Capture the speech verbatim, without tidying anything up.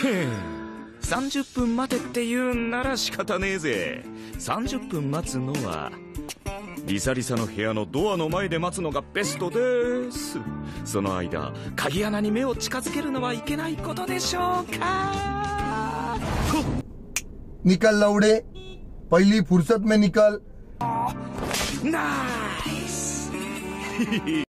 さんじゅっぷん待てって言うんなら仕方ねえぜ。さんじゅっぷん待つのはリサリサの部屋のドアの前で待つのがベストです。その間鍵穴に目を近づけるのはいけないことでしょうか。 निकल लौड़े, पहली फुर्सत में निकल। नाइस